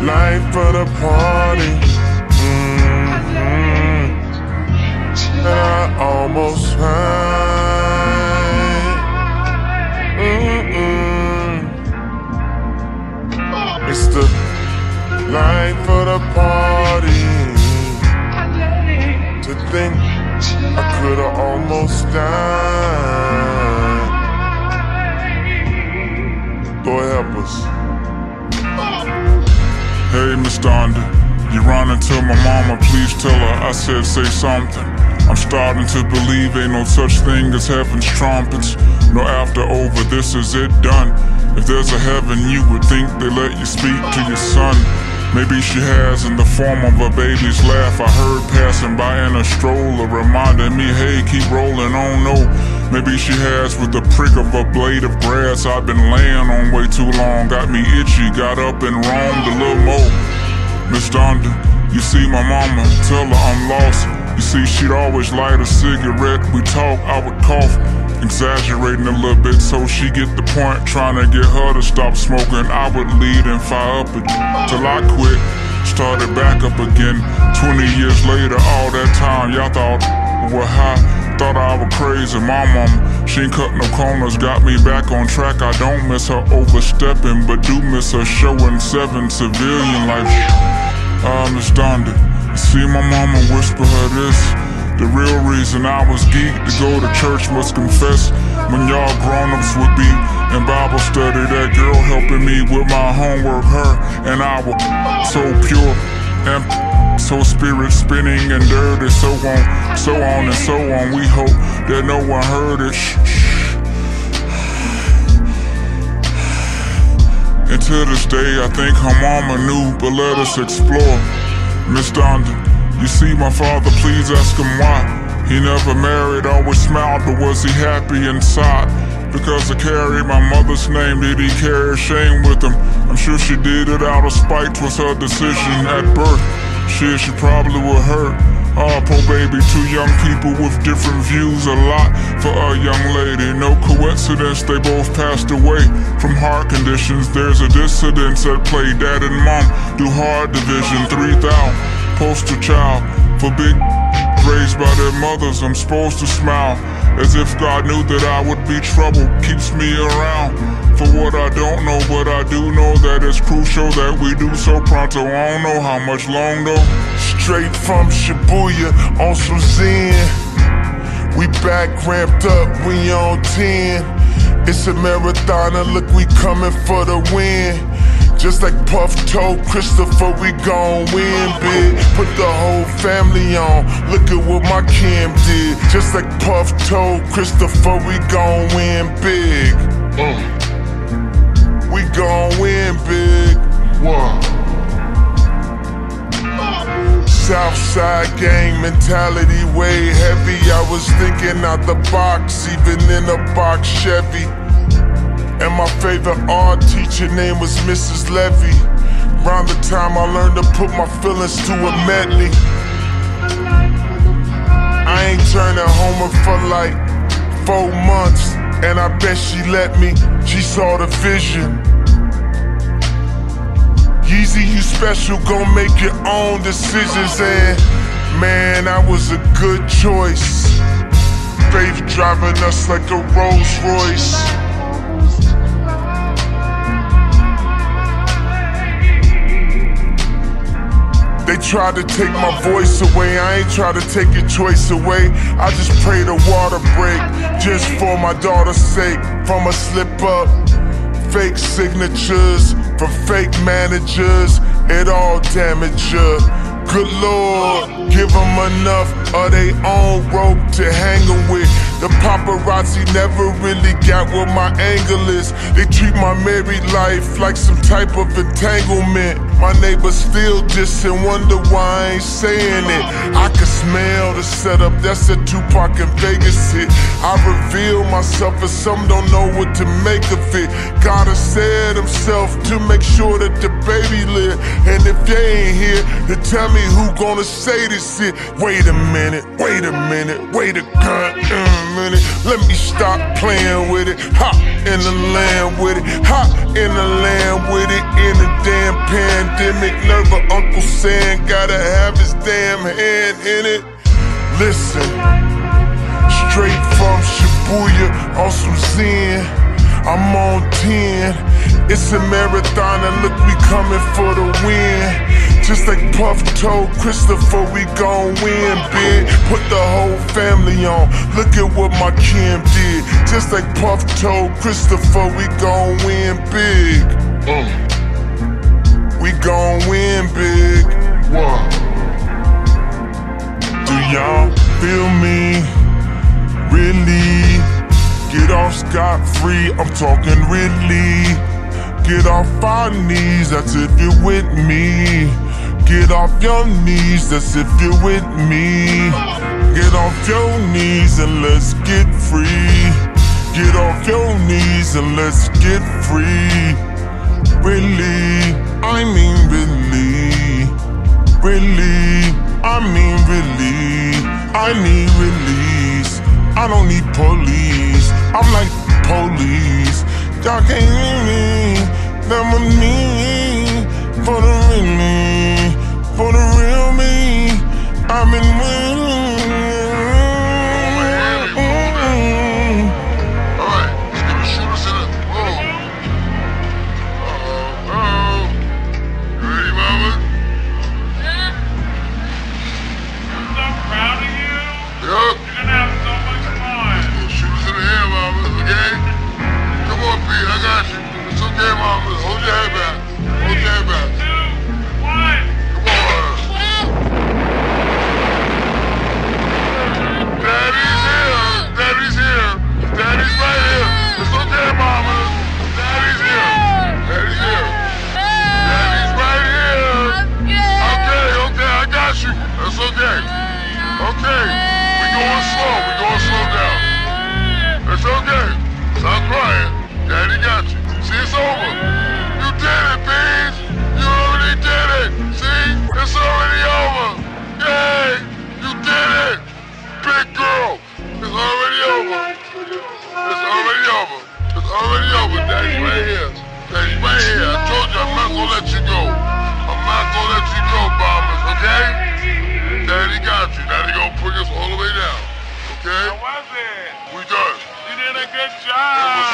life of the party. And I almost cried. It's the life of the party. To think I could've almost died. Lord help us. Hey, Miss Donda, you running to my mama, please tell her I said say something. I'm starting to believe ain't no such thing as heaven's trumpets. No after over, this is it done. If there's a heaven, you would think they let you speak to your son. Maybe she has in the form of a baby's laugh I heard passing by in a stroller, reminding me, hey, keep rolling on, no. Maybe she has with the prick of a blade of grass I've been laying on way too long. Got me itchy, got up and roamed a little more. Miss Donda, you see my mama, tell her I'm lost. You see, she'd always light a cigarette. We talk, I would cough, exaggerating a little bit so she get the point. Trying to get her to stop smoking, I would lead and fire up till I quit. Started back up again. 20 years later, all that time y'all thought we're high, thought I was crazy. My mama, she ain't cut no corners, got me back on track. I don't miss her overstepping, but do miss her showing 7 civilian life. Miss Donda, you see my mama whisper her this. The real reason I was geeked to go to church must confess. When y'all grown-ups would be in Bible study, that girl helping me with my homework, her and I were so pure and so spirit spinning and dirty, so on and so on. We hope that no one heard it. And to this day, I think her mama knew, but let us explore. Miss Donda, you see my father, please ask him why. He never married, always smiled, but was he happy inside? Because I carried my mother's name, did he carry shame with him? I'm sure she did it out of spite, 'twas her decision at birth. Shit, she probably would hurt. Oh, poor baby, 2 young people with different views, a lot for a young lady. No coincidence, they both passed away from heart conditions. There's a dissidence at play, dad and mom do hard division. 3,000, poster child for big raised by their mothers. I'm supposed to smile as if God knew that I would be trouble. Keeps me around for what I don't know, but I do know that it's crucial that we do so pronto. I don't know how much long though. Straight from Shibuya on some Zen. We back ramped up, we on 10. It's a marathon and look, we coming for the win. Just like Puff told Christopher, we gon' win big. Put the whole family on, look at what my Kim did. Just like Puff told Christopher, we gon' win big. We gon' win big. Southside gang mentality way heavy. I was thinking out the box, even in a box Chevy. And my favorite art teacher name was Mrs. Levy. Around the time I learned to put my feelings to a medley. I ain't turning homer for like 4 months, and I bet she let me. She saw the vision. Yeezy, you special, gon' make your own decisions. And man, that was a good choice. Faith driving us like a Rolls Royce. They tried to take my voice away, I ain't try to take your choice away. I just pray the water break, just for my daughter's sake. From a slip up, fake signatures, from fake managers, it all damage ya. Good Lord, give them enough of their own rope to hang them with. The paparazzi never really got what my angle is. They treat my married life like some type of entanglement. My neighbors still diss and wonder why I ain't saying it. I can smell the setup, that's a Tupac and Vegas hit. I reveal myself and some don't know what to make of it. God has said himself to make sure that the baby live. And if they ain't here, then tell me who gonna say this shit. Wait a minute, wait a minute, wait a minute. Let me stop playing with it. Hop in the land with it, hop in the land with it. In the damn pandemic. epidemic nerve of Uncle Sam, gotta have his damn hand in it. Listen, straight from Shibuya, also Zen, I'm on 10. It's a marathon and look, we coming for the win. Just like Puff told Christopher, we gon' win big. Put the whole family on, look at what my Kim did. Just like Puff told Christopher, we gon' win big. We gon' win big. Wow. Do y'all feel me? Really? Get off scot-free, I'm talking really. Get off our knees, that's if you're with me. Get off your knees, that's if you're with me. Get off your knees and let's get free. Get off your knees and let's get free. Really, I mean really. Really, I mean really. I need release, I don't need police. I'm like police. Y'all can't hear me, that was me. For the real me, for the real me, I've been waiting. Alright, let's give a shooters in the room. You ready, mama? I'm so proud of you. Yup. You're gonna have so much fun. Shooters in the air, mama, okay? Come on, Pete, I got you. It's okay, mama. Hold your head back. Hold your head back. 2, 1. Come on. Daddy's here. Daddy's here. Daddy's right here. It's okay, mama. Daddy's here. Daddy's here. Daddy's right here. Okay, okay, I got you. That's okay. Okay. We going slow down. It's okay. Stop crying. Daddy got you. See, it's over. You did it, Beans. You already did it. See, it's already over. Yay, you did it. Big girl. It's already over. It's already over. It's already over. Daddy's right here. Daddy's right here. I told you I'm not gonna let you go. I'm not gonna let you go, Bombers, okay? Daddy got you. Daddy gonna bring us all the way down. Okay? How was it? We done. You did a good It job. was